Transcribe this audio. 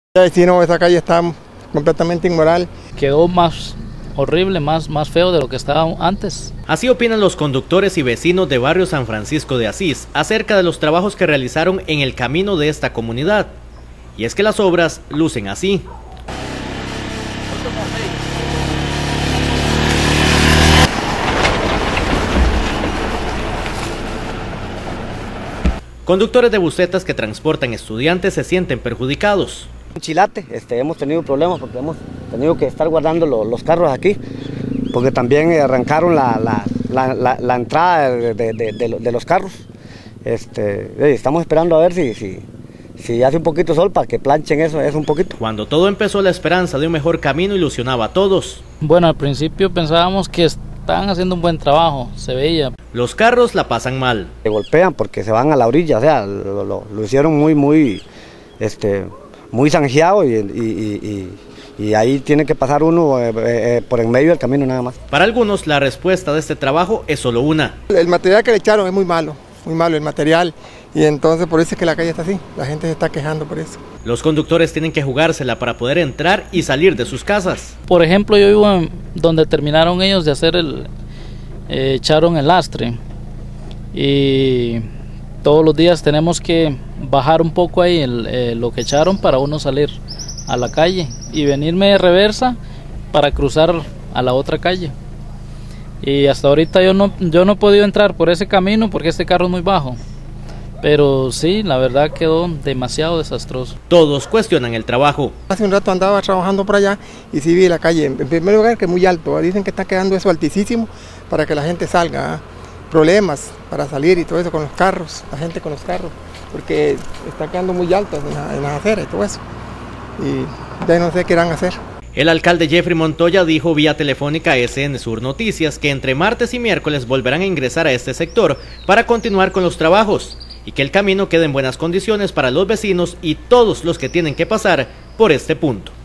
Sí, no, esa calle está completamente inmoral. Quedó más horrible, más feo de lo que estaba antes. Así opinan los conductores y vecinos de barrio San Francisco de Asís acerca de los trabajos que realizaron en el camino de esta comunidad. Y es que las obras lucen así. Conductores de busetas que transportan estudiantes se sienten perjudicados. Chilate, hemos tenido problemas porque hemos tenido que estar guardando los carros aquí, porque también arrancaron la entrada de los carros. Estamos esperando a ver si hace un poquito de sol para que planchen eso un poquito. Cuando todo empezó, la esperanza de un mejor camino ilusionaba a todos. Bueno, al principio pensábamos que estaban haciendo un buen trabajo, se veía. Los carros la pasan mal. Se golpean porque se van a la orilla, o sea, lo hicieron muy zanjeado y ahí tiene que pasar uno por en medio del camino nada más. Para algunos, la respuesta de este trabajo es solo una. El material que le echaron es muy malo el material, y entonces por eso es que la calle está así, la gente se está quejando por eso. Los conductores tienen que jugársela para poder entrar y salir de sus casas. Por ejemplo, yo vivo donde terminaron ellos de hacer echaron el lastre, y todos los días tenemos que bajar un poco ahí lo que echaron para uno salir a la calle y venirme de reversa para cruzar a la otra calle. Y hasta ahorita yo no he podido entrar por ese camino porque este carro es muy bajo. Pero sí, la verdad quedó demasiado desastroso. Todos cuestionan el trabajo. Hace un rato andaba trabajando por allá y sí vi la calle, en primer lugar, que es muy alto. Dicen que está quedando eso altísimo para que la gente salga. Problemas para salir y todo eso con los carros, la gente con los carros, porque está quedando muy alto en las aceras y todo eso. Y ya no sé qué irán a hacer. El alcalde Jeffrey Montoya dijo vía telefónica a SN Sur Noticias que entre martes y miércoles volverán a ingresar a este sector para continuar con los trabajos y que el camino quede en buenas condiciones para los vecinos y todos los que tienen que pasar por este punto.